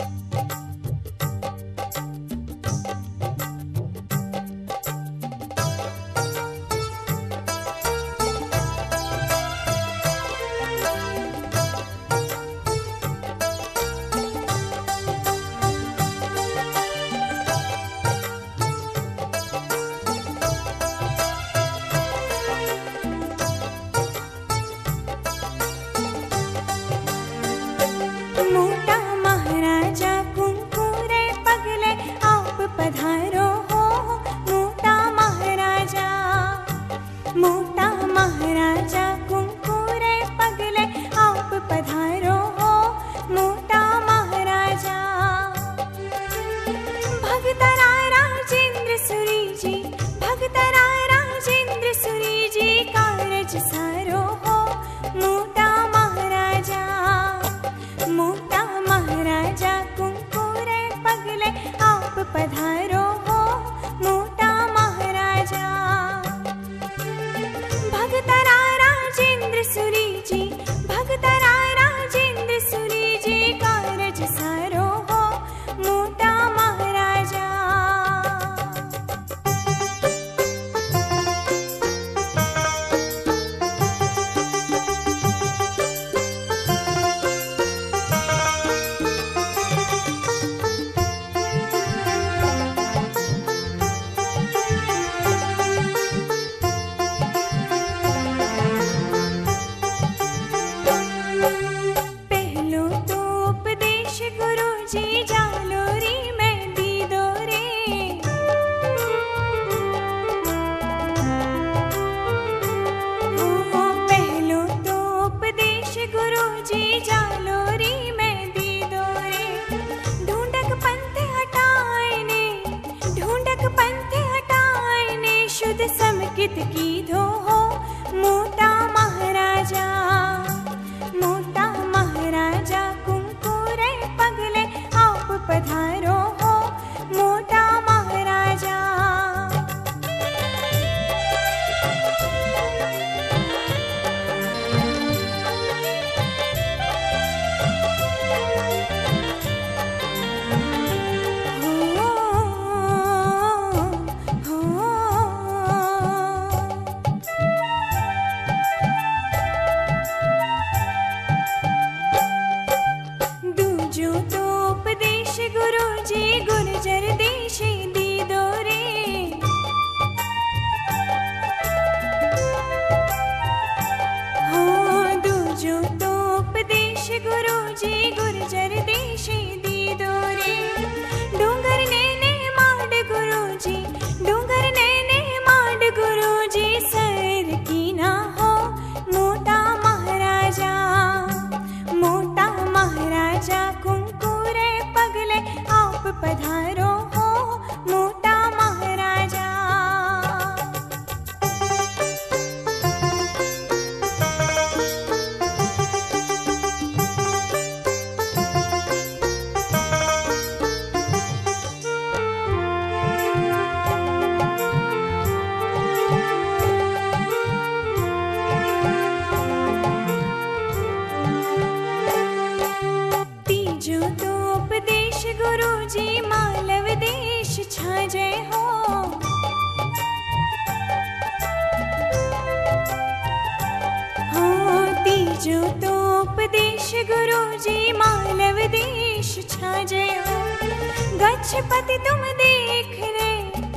गच्छपति तुम देखने,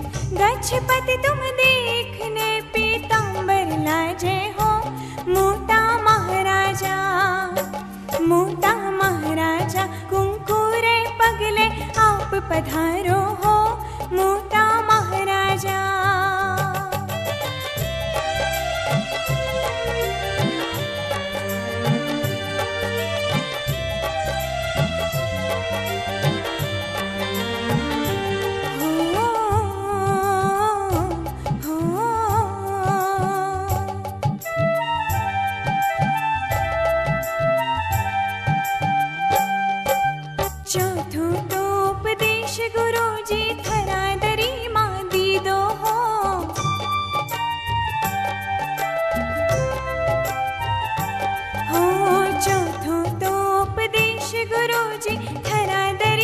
गच्छपति तुम देखने, पीतांबर लाजे हो मोटा महाराजा, मोटा महाराजा। कुंकुरे पगले आप पधारो हो मोटा महाराजा। गच्छपति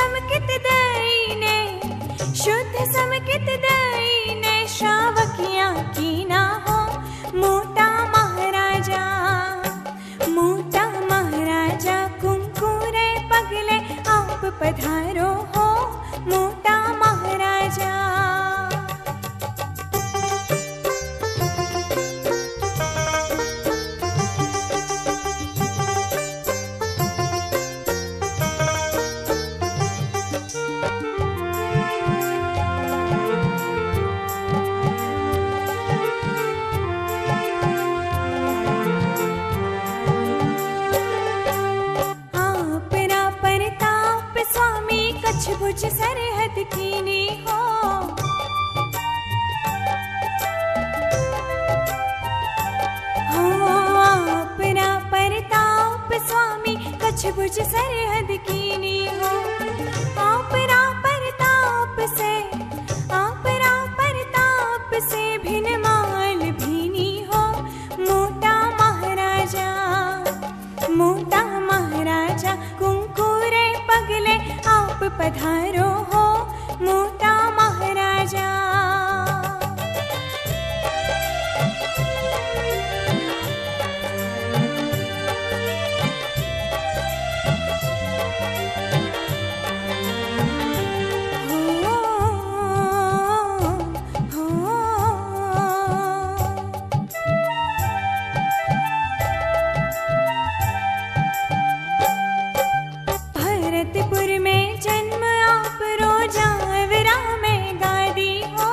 समकित दई ने, शुद्ध समकित दई ने, श्रावकिया की ना हो मोटा महाराजा। मोटा महाराजा कुंकुरे पगले आप पधारो हो मोटा महाराजा। भुज सरहद कीनी हो, अपना परताप स्वामी कच्छ भुज सरहद कीनी हो। आपरा परताप से भिन्न माल भीनी हो मोटा महाराजा। मोटा महाराजा कुंकुरे पगले आप पधारो हो मोटा महाराजा। भरतपुर में जन्म आप रोजावरा में गादी हो।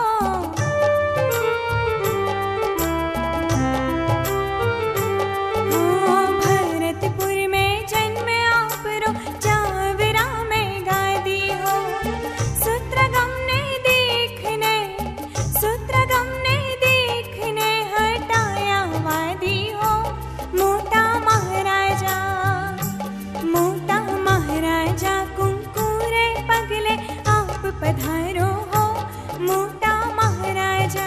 भरतपुर में जन्म आप रोजावरा में गादी हो। सूत्रगम ने देखने हटाया वादी हो मोटा महाराजा। मोटा महाराजा कुंकुरे पगले आप पधारो हो मोटा महाराजा।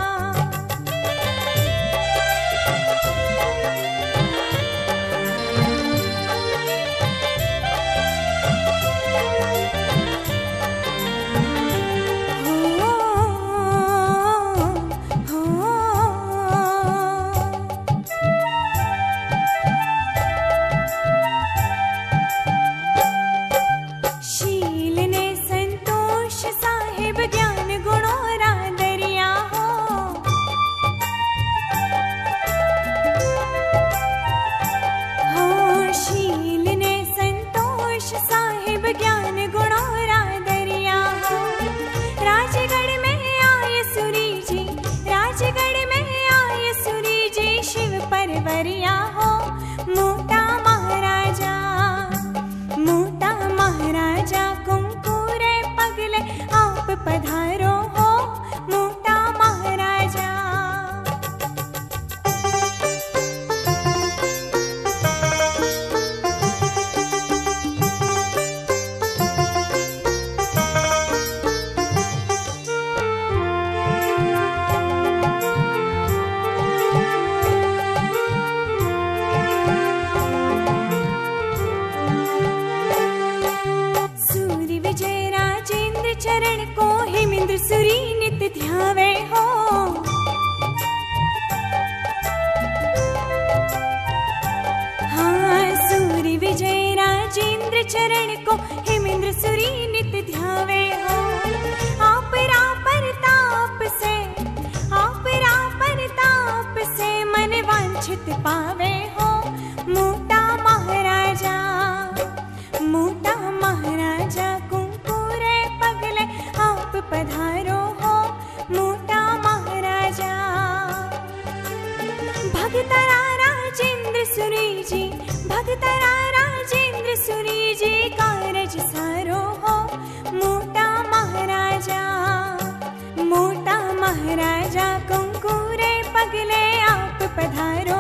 शील ने संतोष साहिब ज्ञान गुणोरा दरिया हो। शील ने संतोष साहिब ज्ञान गुणोरा दरिया हो। राजगढ़ में आए सूरी जी, राजगढ़ में आए सूरी जी, शिव परवरिया हो मोटा महाराजा। मोटा महाराजा कुंकुरे पगले आप पधारो हो मोटा महाराजा। सूर्य विजय राजेंद्र चरण को हेमेंद्र सूरी नित ध्यावे हो। सूर्य विजय राजेंद्र चरण को हेमेंद्र सूरी नित ध्यावे हो। आपरा परताप से मन वांछित पावे हो मोटा महाराजा। मोटा महाराजा कुंकुरे पगले आप पधारो हो मोटा महाराजा। भगतरा राजेंद्र सूरी जी, भगतरा राजेंद्र सूरी जी, कारज सारो हो मोटा महाराजा। मोटा महाराजा कुंकुरे पगले आप पधारो